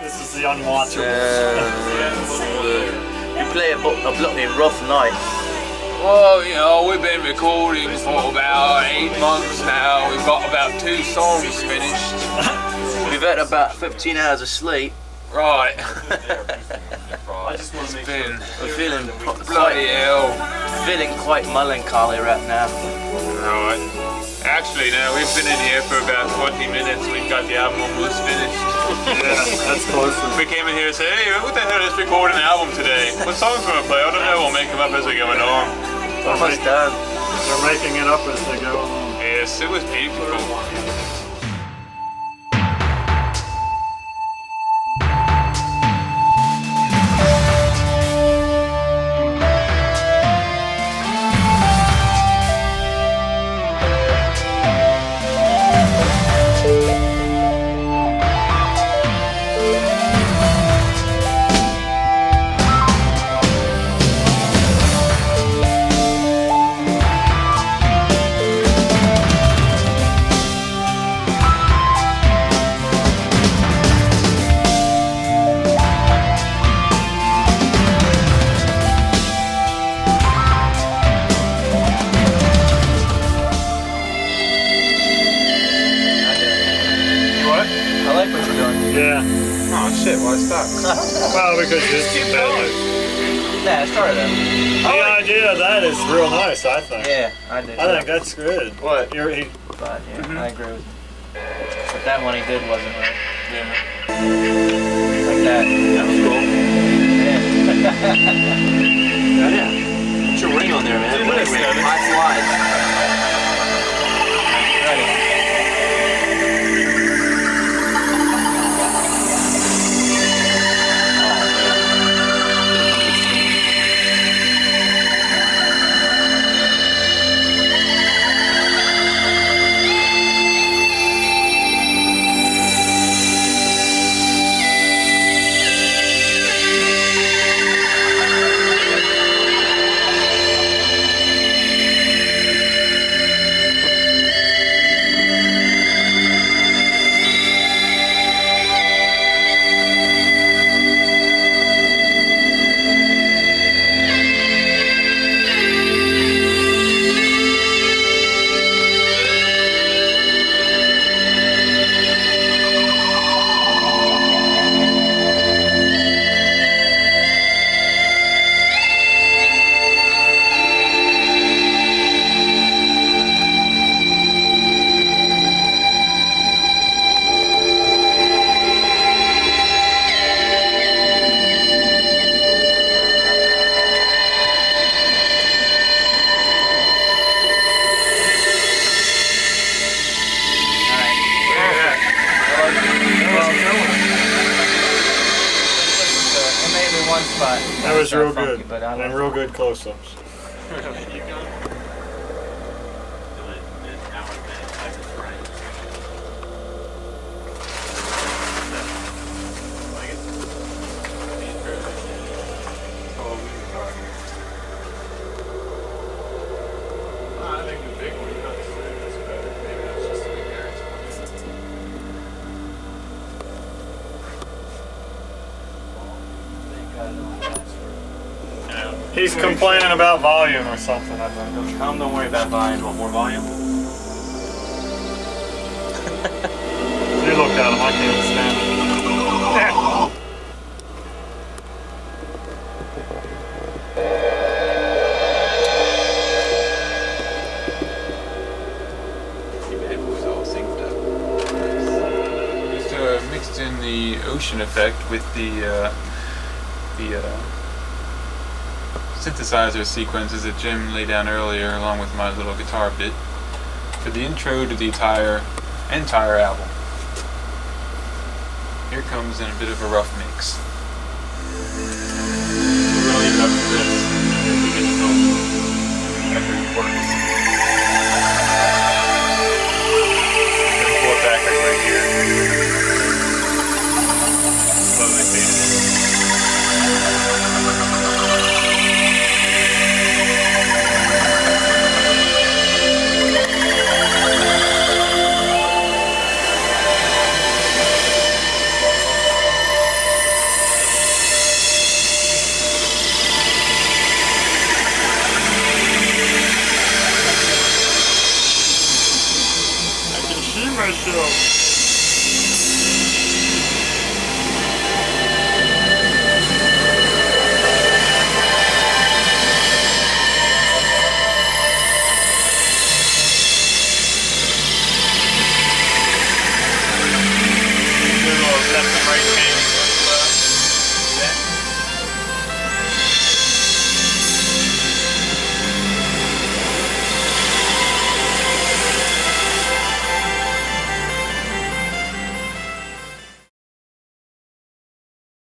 This is the unwatchable. You play a bloody rough night. Well, you know, we've been recording for about 8 months now. We've got about 2 songs finished. We've had about 15 hours of sleep. Right. We're feeling bloody hell. Feeling quite melancholy right now. Right. Actually, now we've been in here for about 20 minutes. We've got the album almost finished. Yeah, that's close. We came in here and said, hey, what the hell is recording an album today? What song's gonna play? I don't know. We'll make them up as we go along. Almost done. They're making it up as they go along. Yes, it was beautiful. Yeah. Oh shit, why stop? Well, because it's bad news. Yeah, I started that. The idea of that is real nice, I think. Yeah, I did. I think that's good. What? But yeah, I agree with you. But that one he did wasn't right. Yeah. Like that. That was cool. Yeah. Put your ring on there, man. What a ring. High slide. Ready. That was real good. And real good close-ups. He's complaining about volume or something, I think. Don't worry about volume. Want more volume? You look at him, I can't stand it. Just mixed in the ocean effect with the synthesizer sequences that Jim laid down earlier, along with my little guitar bit, for the intro to the entire album. Here comes in a bit of a rough mix. We're gonna leave it up to this if we get it home after it works. Then pull it back like right here. Slowly fade it in. myself.